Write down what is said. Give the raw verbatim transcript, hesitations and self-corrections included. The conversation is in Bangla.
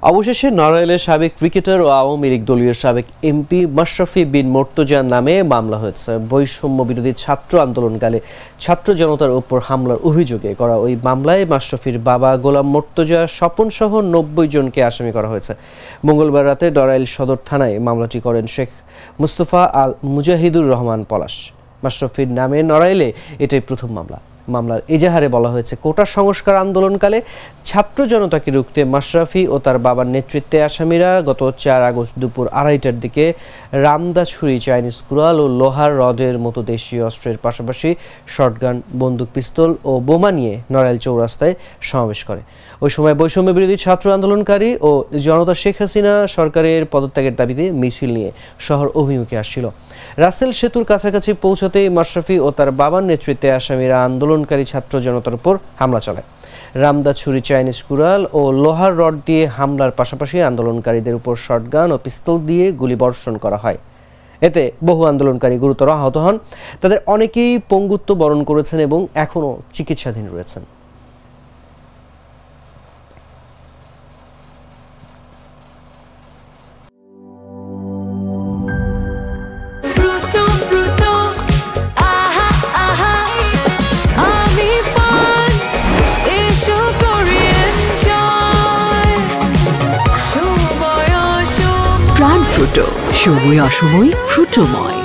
অবশেষে নড়াইলের সাবেক ক্রিকেটার ও আওয়ামী লীগ দলীয় সাবেক এমপি মাশরাফি বিন মোর্তজার নামে মামলা হয়েছে। বৈষম্য বিরোধী ছাত্র আন্দোলনকালে ছাত্র জনতার উপর হামলার অভিযোগে করা ওই মামলায় মাশরাফির বাবা গোলাম মোর্তজা স্বপন সহ নব্বই জনকে আসামি করা হয়েছে। মঙ্গলবার রাতে নড়াইল সদর থানায় মামলাটি করেন শেখ মুস্তফা আল মুজাহিদুর রহমান পলাশ। মাশরাফির নামে নড়াইলে এটাই প্রথম মামলা। মামলার এজাহারে বলা হয়েছে, কোটা সংস্কার আন্দোলনকালে ছাত্র জনতাকে রুখতে মাশরাফি ও তার বাবার নেতৃত্বে আসামিরা গত চার আগস্ট দুপুর আড়াইটার দিকে রামদা ছুরি, চাইনিজ কুড়াল ও লোহার রডের মতো দেশীয় অস্ত্রের পাশাপাশি শটগান, বন্দুক, পিস্তল ও বোমা নিয়ে নড়াইল চৌরাস্তায় সমাবেশ করে। ওই সময় বৈষম্য বিরোধী ছাত্র আন্দোলনকারী ও জনতা শেখ হাসিনা সরকারের পদত্যাগের দাবিতে মিছিল নিয়ে শহর অভিমুখে আসছিল। রাসেল সেতুর কাছাকাছি পৌঁছাতেই মাশরাফি ও তার বাবার নেতৃত্বে আসামিরা আন্দোলনকারী ছাত্র জনতার উপর হামলা চালায়। রামদা ছুরি, চাইনিজ কুড়াল ও লোহার রড দিয়ে হামলার পাশাপাশি আন্দোলনকারীদের উপর শটগান ও পিস্তল দিয়ে গুলি বর্ষণ করা হয়। এতে বহু আন্দোলনকারী গুরুতর আহত হন। তাদের অনেকেই পঙ্গুত্ব বরণ করেছেন এবং এখনও চিকিৎসাধীন রয়েছেন। প্রাণ ফ্রুটো, সময় অসময় ফ্রুটোময়।